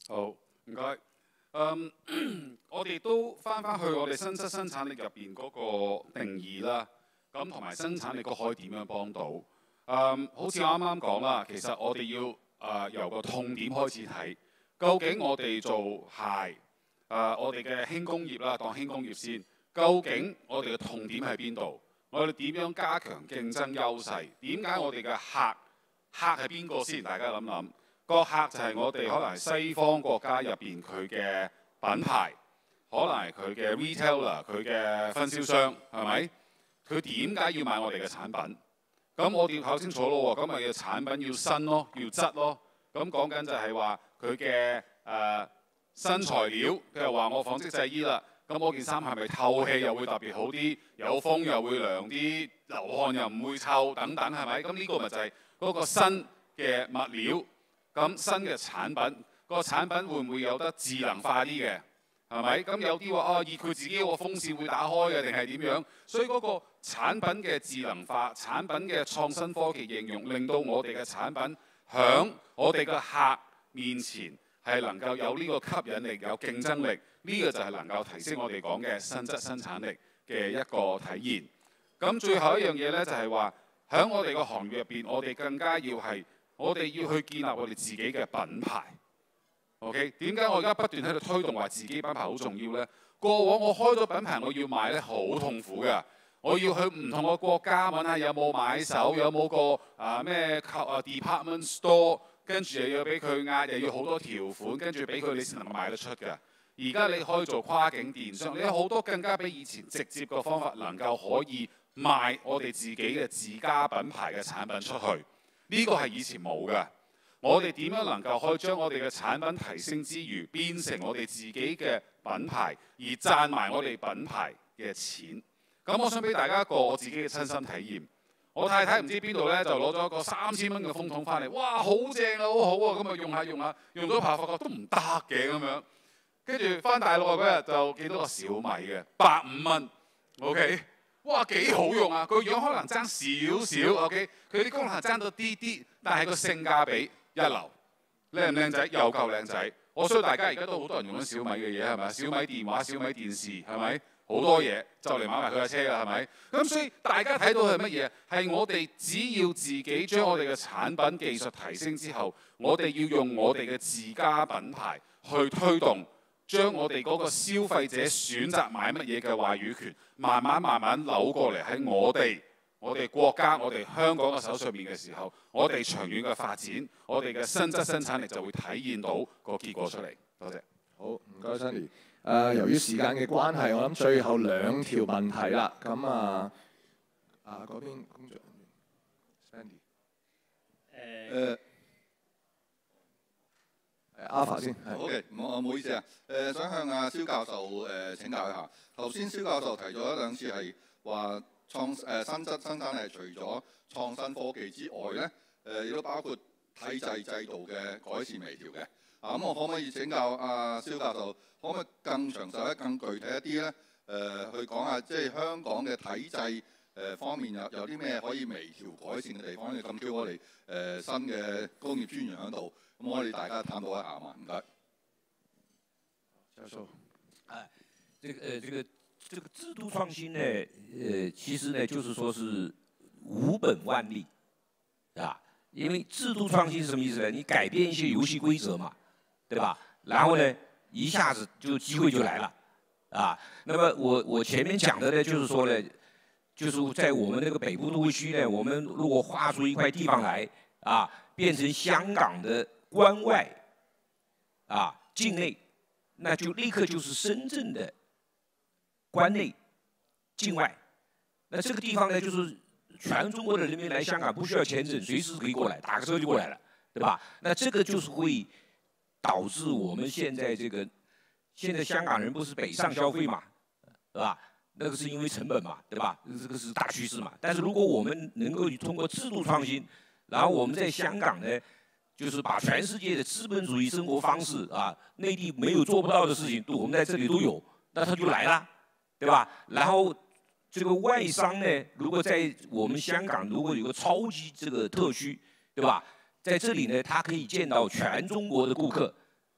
好，唔該。我哋都翻去我哋新質生產力入邊嗰個定義啦，咁同埋生產力個可以點樣幫到？好似我啱啱講啦，其實我哋要由個痛點開始睇，究竟我哋做鞋，我哋嘅輕工業啦，當輕工業先，究竟我哋嘅痛點喺邊度？我哋點樣加強競爭優勢？點解我哋嘅客係邊個先？大家諗諗。個客就係我哋可能係西方國家入邊佢嘅品牌，可能係佢嘅 retailer， 佢嘅分銷商，係咪？佢點解要買我哋嘅產品？咁我哋要搞清楚咯喎，咁咪嘅產品要新咯，要質咯。咁講緊就係話佢嘅新材料，譬如話我紡織製衣啦，咁我件衫係咪透氣又會特別好啲，有風又會涼啲，流汗又唔會臭等等，係咪？咁呢個咪就係嗰個新嘅物料。咁新嘅產品，個產品會唔會有得智能化啲嘅？係咪？咁有啲話佢自己個風扇會打開嘅，定係點樣？所以嗰個產品嘅智能化、產品嘅創新科技應用，令到我哋嘅產品響我哋嘅客面前係能夠有呢個吸引力、有競爭力。呢個就係能夠提升我哋講嘅新質生產力嘅一個體現。咁最後一樣嘢咧，就係話喺我哋個行業入邊，我哋更加要係。我哋要去建立我哋自己嘅品牌。OK， 點解我而家不斷喺度推動話自己品牌好重要呢？過往我開咗品牌，我要賣咧好痛苦㗎。我要去唔同個國家揾下有冇買手，有冇個咩department store， 跟住又要俾佢壓，又要好多條款，跟住俾佢你先能夠賣得出㗎。而家你可以做跨境電商，你有好多更加比以前直接嘅方法，能夠可以賣我哋自己嘅自家品牌嘅產品出去。呢個係以前冇㗎，我哋點樣能夠可以將我哋嘅產品提升之餘，變成我哋自己嘅品牌，而賺埋我哋品牌嘅錢？咁我想俾大家一個我自己嘅親身體驗。我太太唔知邊度咧就攞咗一個3000蚊嘅風筒翻嚟，哇，好正啊，好好啊，咁啊用下，用咗排發覺都唔得嘅咁樣。跟住翻大陸嗰日就見到個小米嘅150蚊 ，OK。哇，幾好用啊！個樣可能爭少少 ，OK， 佢啲功能爭到啲啲，但係個性價比一流，靚唔靚仔又夠靚仔。我相信大家而家都好多人用緊小米嘅嘢係咪？小米電話、小米電視係咪？好多嘢就嚟買埋佢架車㗎係咪？咁所以大家睇到係乜嘢？係我哋只要自己將我哋嘅產品技術提升之後，我哋要用我哋嘅自家品牌去推動。將我哋嗰個消費者選擇買乜嘢嘅話語權，慢慢扭過嚟喺我哋國家、我哋香港嘅手上面嘅時候，我哋長遠嘅發展，我哋嘅新質生產力就會體現到個結果出嚟。多謝。 好，唔該 Sandy。由於時間嘅關係，我諗最後2條問題啦。咁嗰邊工作人員 Sandy。Alpha 先。 好嘅，唔好意思啊。想向阿蕭教授請教一下。頭先蕭教授提咗一兩次係話新質生產力除咗創新科技之外咧，亦都包括體制制度嘅改善微調嘅。咁我可唔可以請教阿蕭教授，可唔可以更詳細咧、更具體一啲咧？去講下即係香港嘅體制方面有啲咩可以微調改善嘅地方？咁叫我哋新嘅工業專員喺度。咁我哋大家探討一下嘛，唔該。 教授， 这个制度创新呢，其实呢就是说是无本万利，啊，因为制度创新是什么意思呢？你改变一些游戏规则嘛，对吧？然后呢，一下子就机会就来了，啊，那么我前面讲的呢，就是说呢，就是在我们那个北部都会区呢，我们如果划出一块地方来，啊，变成香港的关外，啊，境内，那就立刻就是深圳的关内、境外。那这个地方呢，就是全中国的人民来香港不需要签证，随时可以过来，打个车就过来了，对吧？那这个就是会导致我们现在现在香港人不是北上消费嘛，对吧？那个是因为成本嘛，对吧？这个是大趋势嘛。但是如果我们能够通过制度创新，然后我们在香港呢，就是把全世界的资本主义生活方式啊，内地没有做不到的事情，我们在这里都有，那他就来了，对吧？然后这个外商呢，如果在我们香港如果有个超级这个特区，对吧？在这里呢，他可以见到全中国的顾客，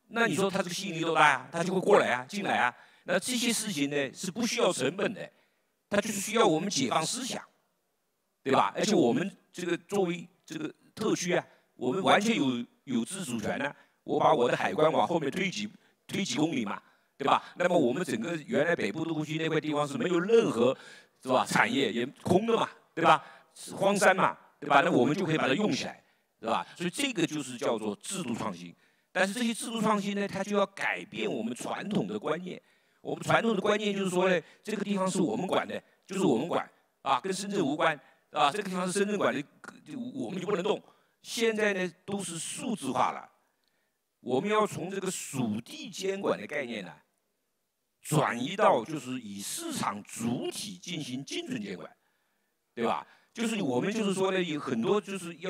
那你说它这个吸引力多大呀？它就会过来啊，进来啊。那这些事情呢是不需要成本的，它就是需要我们解放思想，对吧？而且我们这个作为这个特区啊，我们完全有自主权呢、我把我的海关往后面推几公里嘛，对吧？那么我们整个原来北部都会区那块地方是没有任何是吧产业也空的嘛，对吧？是荒山嘛，对吧？那我们就可以把它用起来，对吧？所以这个就是叫做制度创新。但是这些制度创新呢，它就要改变我们传统的观念。我们传统的观念就是说呢，这个地方是我们管的，就是我们管啊，跟深圳无关啊。这个地方是深圳管的，我们就不能动。现在呢，都是数字化了，我们要从这个属地监管的概念呢，转移到就是以市场主体进行精准监管，对吧？就是我们就是说呢，有很多就是要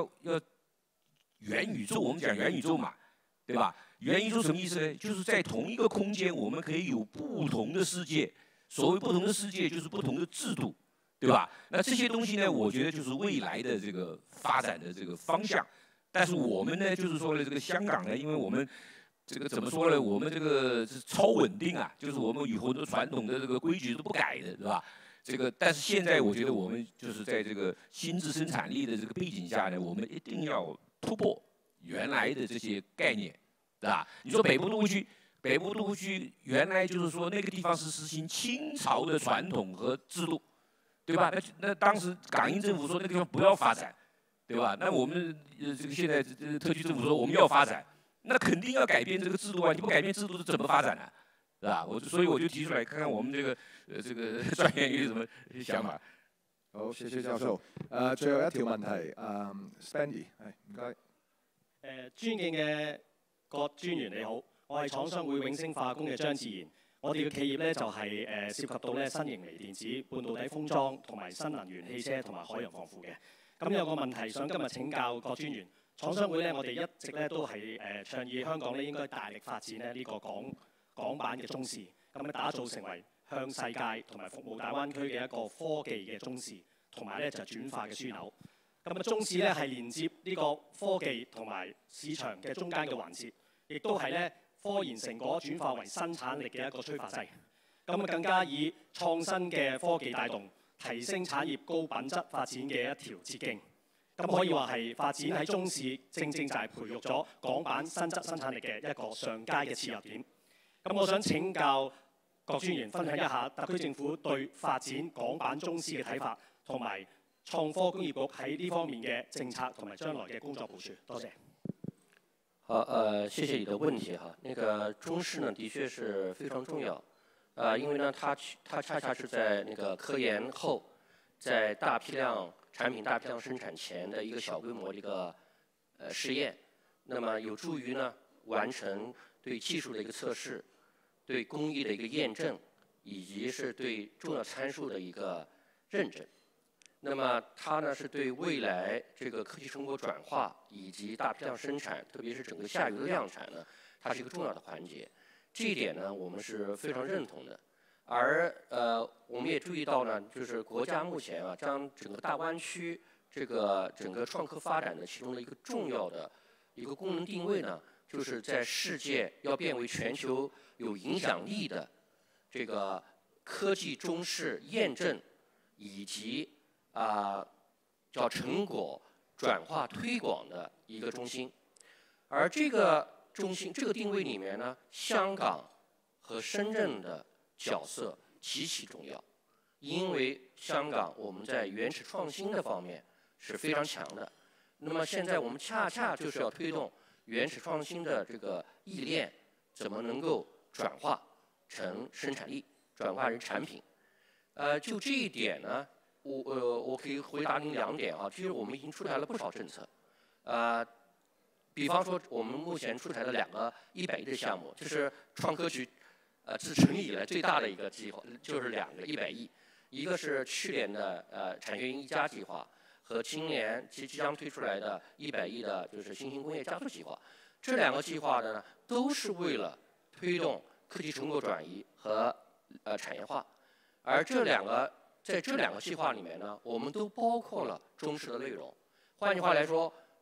元宇宙，我们讲元宇宙嘛，对吧？元宇宙什么意思呢？就是在同一个空间，我们可以有不同的世界。所谓不同的世界，就是不同的制度，对吧？那这些东西呢，我觉得就是未来的这个发展的这个方向。但是我们呢，就是说呢，这个香港呢，因为我们这个怎么说呢？我们这个是超稳定啊，就是我们有很多传统的这个规矩都不改的，对吧？这个，但是现在我觉得我们就是在这个新质生产力的这个背景下呢，我们一定要突破原来的这些概念。对吧？你说北部都会区原来就是说那个地方是实行清朝的传统和制度，对吧？那当时港英政府说那个地方不要发展，对吧？那我们这个现在特区政府说我们要发展，那肯定要改变这个制度啊！你不改变制度，是怎么发展呢、啊？是吧？所以我就提出来看看我们这个专员有什麼想法。 好，謝謝教授。最後一條問題，Stanley， 係唔該。 尊敬嘅郭專員你好，我係廠商會永升化工嘅張志賢。我哋嘅企業咧就係涉及到咧新型微電子、半導體封裝同埋新能源汽車同埋海洋防護嘅。咁有個問題想今日請教郭專員。廠商會咧，我哋一直咧都係倡議香港咧應該大力發展咧呢個港版嘅中視，咁樣打造成為向世界同埋服務大灣區嘅一個科技嘅中視，同埋咧就轉化嘅樞紐。咁啊，中視咧係連接呢個科技同埋市場嘅中間嘅環節，亦都係咧科研成果轉化為生產力嘅一個催化劑。咁啊，更加以創新嘅科技帶動，提升產業高品質發展嘅一條捷徑。咁可以話係發展喺中視，正正就係培育咗港版新質生產力嘅一個上佳嘅切入點。咁我想請教郭專員分享一下特區政府對發展港版中視嘅睇法，同埋創科工業局喺呢方面嘅政策同埋將來嘅工作部署。多謝。 好，謝謝你的問題哈。那個中視呢，的確是非常重要，因為呢，它恰恰是在那個科研後，在產品大批量生產前的一個小規模的一個試驗，那麼有助於呢完成對技術的一個測試，對工藝的一個驗證，以及是對重要參數的一個認證。那麼它呢是對未來這個科技成果轉化以及大批量生產，特別是整個下游的量產呢，它是一個重要的環節。這一點呢，我們是非常認同的。而我們也注意到呢，就是國家目前啊，將整個大灣區這個整個創科發展的其中的一個重要的一個功能定位呢，就是在世界要變為全球有影響力的這個科技中視驗證以及叫成果轉化推廣的一個中心。而這個中心這個定位裡面呢，香港和深圳的角色極其重要，因為香港我們在原始創新的方面是非常強的。那麼現在我們恰恰就是要推動原始創新的這個意念，怎麼能夠轉化成生產力，轉化成產品。就這一點呢，我可以回答您兩點啊。其實我們已經出台了不少政策，比方說我們目前出台的2個100億的項目，就是創科局自成立以來最大的一個計劃，就是2個100億，一個是去年的產學研1+計劃，和今年即將推出來的100億的就是新興工業加速計劃。這2個計劃呢，都是為了推動科技成果轉移和產業化。而在這兩個計劃裡面呢，我們都包括了中視的內容。換句話來說，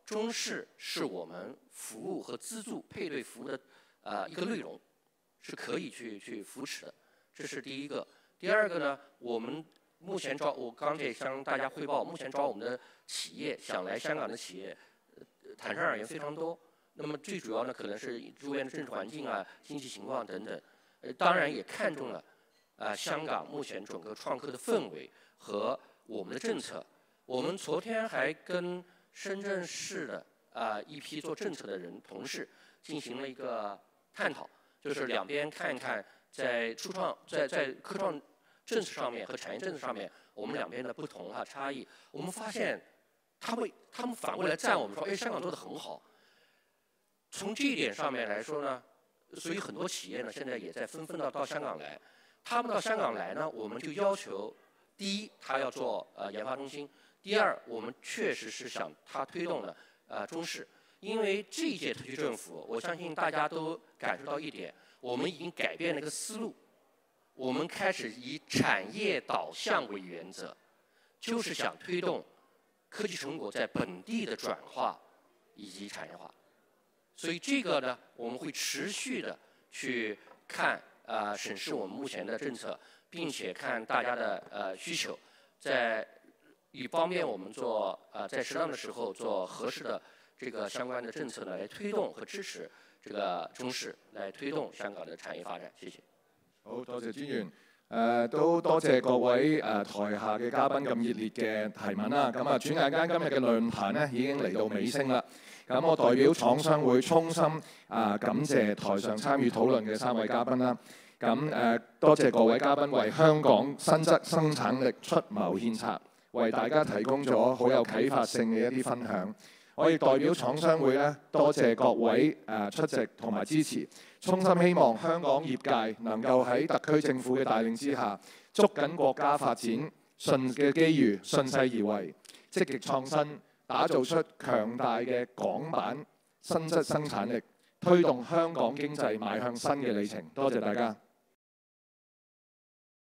中式是我们服务和资助配对服务的一个内容，是可以去扶持的，这是第一个。第二个呢，我们目前我刚才也向大家汇报，目前找我们的企业想来香港的企业，坦率而言非常多。那么最主要呢，可能是周边的政治环境啊、经济情况等等，当然也看中了香港目前整个创科的氛围和我们的政策。我们昨天还跟深圳市的一批做政策的人同事进行了一个探讨，就是两边看一看在科创政策上面和产业政策上面，我们两边的不同差异。我们发现他们反过来赞我们说，哎，香港做得很好。从这一点上面来说呢，所以很多企业呢现在也在纷纷到香港来。他们到香港来呢，我们就要求，第一，他要做研发中心；第二，我们确实是想他推动了中式。因为这一届特区政府，我相信大家都感受到一点，我们已经改变了一个思路。我们开始以产业导向为原则，就是想推动科技成果在本地的转化以及产业化。所以这个呢，我们会持续的去看审视我们目前的政策，并且看大家的需求，以方便我们做在适当的时候做合适的这个相关的政策呢，来推动和支持这个中式，来推動香港嘅產業發展。謝謝。 好多謝專員。都多謝各位台下嘅嘉賓咁熱烈嘅提問啦。咁轉眼間今日嘅論壇呢已經嚟到尾聲啦。咁我代表廠商會衷心感謝台上參與討論嘅3位嘉賓啦。咁多謝各位嘉賓為香港新質生產力出謀獻策，為大家提供咗好有啟發性嘅一啲分享。我亦代表廠商會咧，多謝各位出席同埋支持，衷心希望香港業界能夠喺特區政府嘅帶領之下，捉緊國家發展嘅機遇，順勢而為，積極創新，打造出強大嘅港版新質生產力，推動香港經濟邁向新嘅里程。多謝大家。